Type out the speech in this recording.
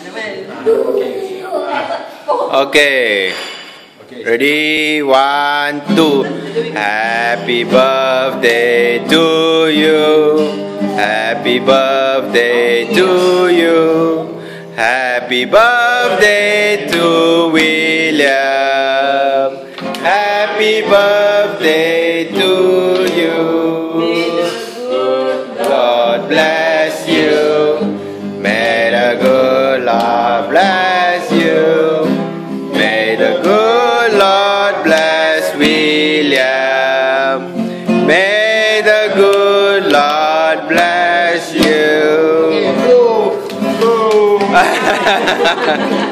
Okay. Ready? 1, 2. Happy birthday to you. Happy birthday to you. Happy birthday to William. Happy birthday to you. God bless you. May the good Lord bless you. May the good Lord bless William. May the good Lord bless you.